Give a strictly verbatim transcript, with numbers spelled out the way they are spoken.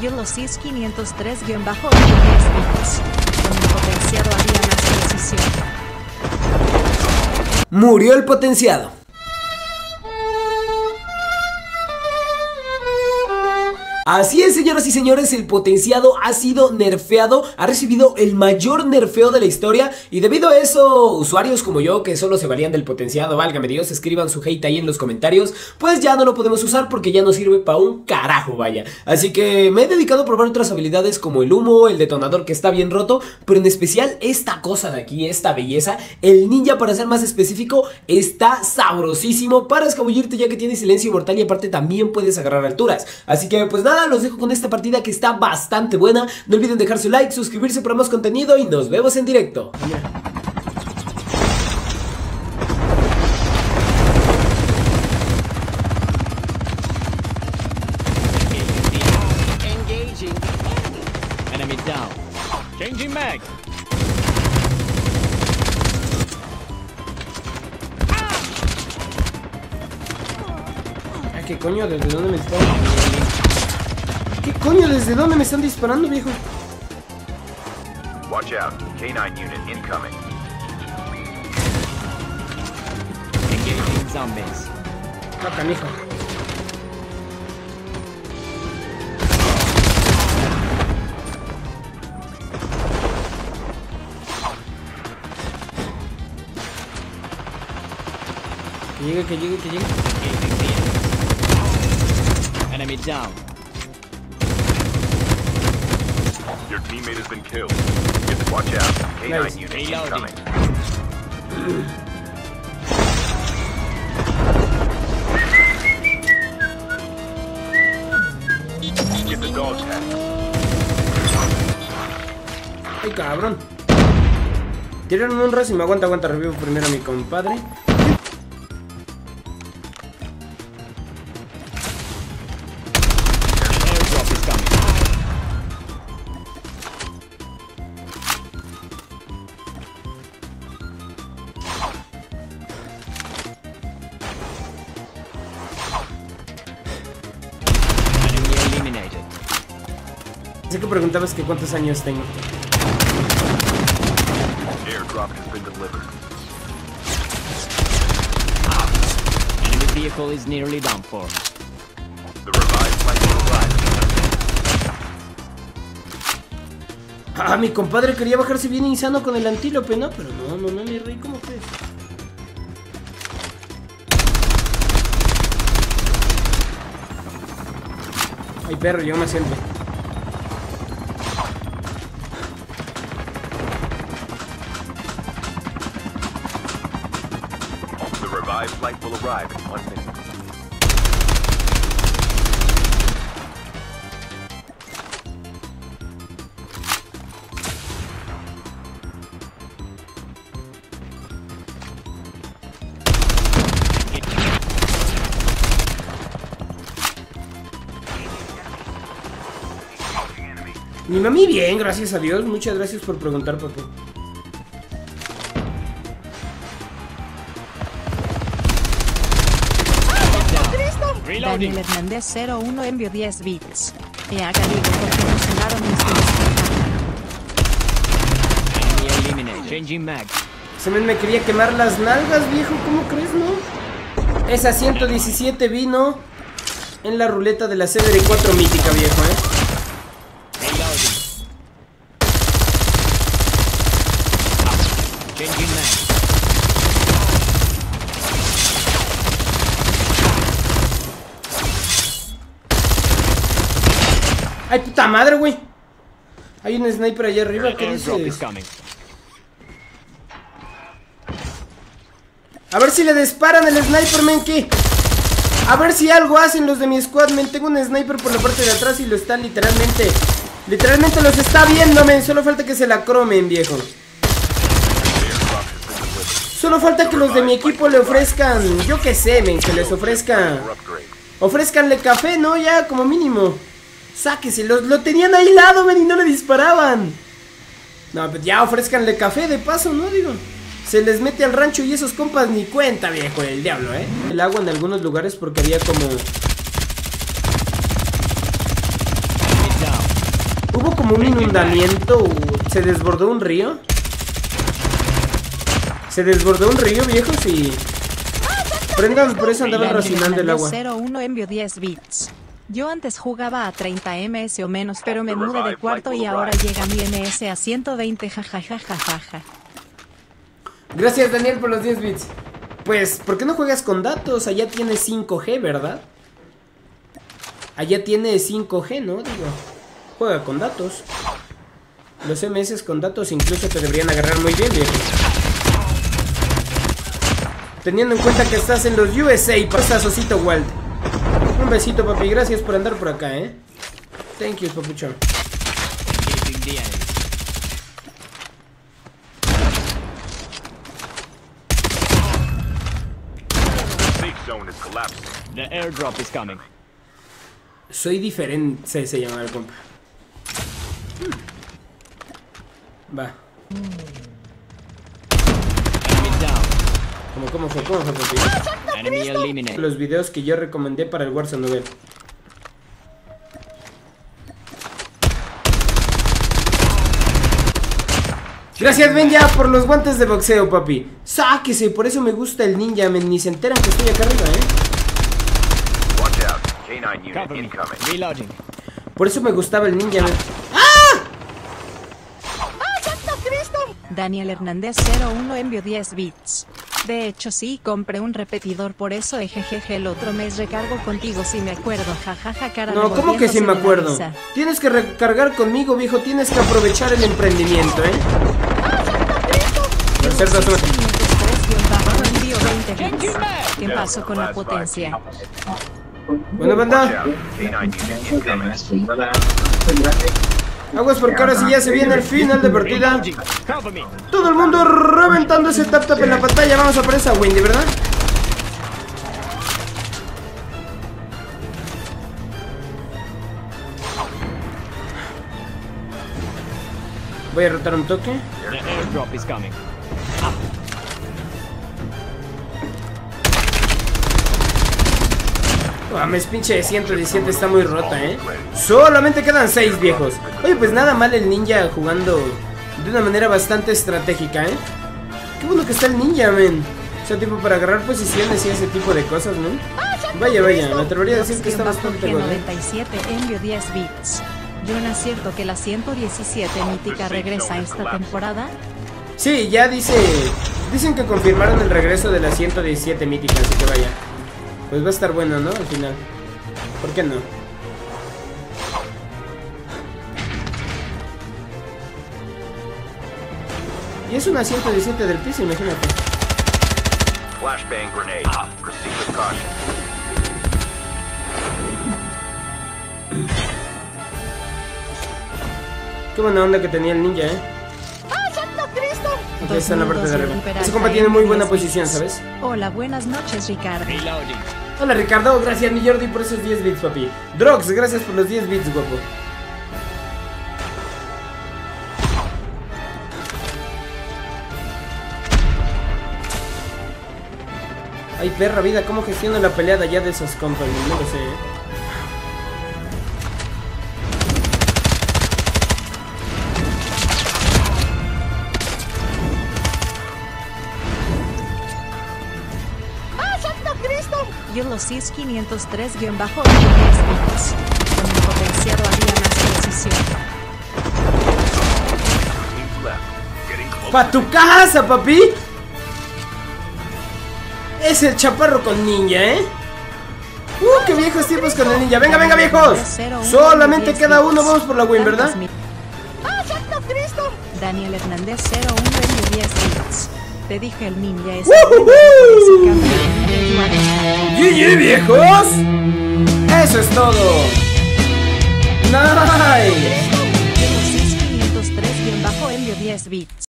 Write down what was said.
Ulysses quinientos tres guión bajo ocho diez bits. Con el potenciado había más precisión. Murió el potenciado. Así es, señoras y señores, el potenciado ha sido nerfeado, ha recibido el mayor nerfeo de la historia. Y debido a eso, usuarios como yo que solo se valían del potenciado, válgame Dios, escriban su hate ahí en los comentarios, pues ya no lo podemos usar porque ya no sirve para un carajo, vaya. Así que me he dedicado a probar otras habilidades como el humo, el detonador que está bien roto, pero en especial esta cosa de aquí, esta belleza, el ninja, para ser más específico, está sabrosísimo para escabullirte, ya que tiene silencio mortal y aparte también puedes agarrar alturas. Así que pues nada, los dejo con esta partida que está bastante buena. No olviden dejar su like, suscribirse para más contenido y nos vemos en directo. Engaging. Enemy down. Changing mag. ¿Qué coño? ¿Desde dónde me están? ¿Qué coño? ¿Desde dónde me están disparando, viejo? Watch out. K nine unit incoming. Engaging zombies. Ah, canijo. Que llegue, que llegue, que llegue. Enemy down. Your teammate has been killed. Watch out. K nine Nice. unit Reloading. incoming. Get the dog's head. Ay, cabrón. Tiraron un ras y me aguanta, aguanta. Revivo primero a mi compadre. Airdrop is coming. Enemy eliminated. Sé que preguntabas que cuántos años tengo. Airdrop has been delivered. Enemy vehicle is nearly done for. The revived flight will arrive. Ah, mi compadre quería bajarse bien insano con el antílope, ¿no? Pero no, no, no, mi rey, ¿cómo crees? Ay, perro, yo me siento. The revived flight will arrive in one minute. Mi mami bien, gracias a Dios. Muchas gracias por preguntar, papá. Reloading. Daniel Hernández cero uno envió diez bits. E haga digo porque no sonaron mis bits. Enemy eliminated. Changing mag. Se me, me quería quemar las nalgas, viejo. ¿Cómo crees, no? Esa ciento diecisiete vino en la ruleta de la C D R cuatro mítica, viejo, eh. Reloading. Changing mag. Ay, puta madre, güey. Hay un sniper allá arriba. ¿Qué Airdrop is dices? coming. A ver si le disparan el sniper, men, ¿qué? A ver si algo hacen los de mi squad, men. Tengo un sniper por la parte de atrás y lo están literalmente... Literalmente los está viendo, men. Solo falta que se la cromen, viejo. Solo falta que los de mi equipo le ofrezcan... Yo qué sé, men, que les ofrezcan... Ofrezcanle café, ¿no? Ya, como mínimo. Sáquese, lo, lo tenían ahí lado, men, y no le disparaban. No, pues ya ofrezcanle café de paso, ¿no? Digo... Se les mete al rancho y esos compas ni cuenta, viejo, el diablo, ¿eh? El agua en algunos lugares porque había como... como un inundamiento. Se desbordó un río. Se desbordó un río, viejos, y... Prendan, por eso andaban racionando el agua. cero uno envío diez bits. Yo antes jugaba a treinta eme ese o menos, pero me mudé de cuarto y ahora llega mi eme ese a ciento veinte, jajajajaja. Gracias, Daniel, por los diez bits. Pues, ¿por qué no juegas con datos? Allá tienes cinco G, ¿verdad? Allá tienes cinco G, ¿no? Digo, juega con datos. Los eme ese con datos incluso te deberían agarrar muy bien, viejo. Teniendo en cuenta que estás en los U S A. Pasas, Osito Walt. Un besito, papi. Gracias por andar por acá, ¿eh? Thank you, papuchón. Safe zone is collapsing. The airdrop is coming. Soy diferente, se, se llama el compa. Hmm. Va. Enemy down. ¿Cómo, cómo fue? ¿Cómo fue, papi? Enemy eliminated. Los videos que yo recomendé para el Warzone Novel. Gracias, Benja, por los guantes de boxeo, papi. Sáquese, por eso me gusta el ninja, men. Ni se enteran que estoy acá arriba, eh. Watch out. K nine unit Cover me. incoming. Reloading. Por eso me gustaba el ninja, men. Daniel Hernández cero uno envió diez bits. De hecho sí, compré un repetidor, por eso ejejeje el otro mes recargo contigo si me acuerdo, jajaja cara. No, ¿cómo que sí me acuerdo? Tienes que recargar conmigo, viejo, tienes que aprovechar el emprendimiento, ¿eh? Por ser razón. ¿Qué pasó con la potencia? Bueno, Watch banda, out. K nine unit incoming. aguas por cara si ya se viene el final de partida. Reloading. Cover me. Todo el mundo reventando ese tap tap en la pantalla. Vamos a por esa Wendy, ¿verdad? Voy a rotar un toque. The airdrop is coming. Mames, pinche de ciento diecisiete está muy rota, ¿eh? Solamente quedan seis, viejos. Oye, pues nada mal el ninja jugando de una manera bastante estratégica, ¿eh? Qué bueno que está el ninja, men. O sea, tipo para agarrar posiciones y ese tipo de cosas, ¿no? Vaya, vaya, me atrevería a decir que está bastante bueno. noventa y siete envió diez bits. Yo no acierto que la ciento diecisiete mítica regresa esta temporada. Sí, ya dice... Dicen que confirmaron el regreso de la ciento diecisiete mítica, así que vaya. Pues va a estar bueno, ¿no? Al final. ¿Por qué no? Y es una ciento diecisiete del piso, imagínate. Flashbang grenade. Proceed with caution. Qué buena onda que tenía el ninja, ¿eh? Ok, está en la parte de arriba. Ese compa tiene muy buena posición, ¿sabes? Hola, buenas noches, Ricardo. Reloading. Hola, Ricardo. Gracias, mi Jordi, por esos diez bits, papi. Drox, gracias por los diez bits, guapo. Ay, perra vida, ¿cómo gestiono la pelea de allá de esos compas? No lo sé, ¿eh? Yo los C I S quinientos tres diez bits. Con mi potenciado había más precisión. Teams left. Getting close. ¡Pa' tu casa, papi! Es el chaparro con ninja, ¿eh? ¡Uh, qué viejos tiempos con el ninja! ¡Venga, venga, viejos! Solamente queda uno, vamos por la win, ¿verdad? Daniel Hernández cero uno diez bits. Te dije el ninja es... ¡G G, viejos! ¡Eso es todo! ¡Nice! Yo los C I S quinientos tres diez bits.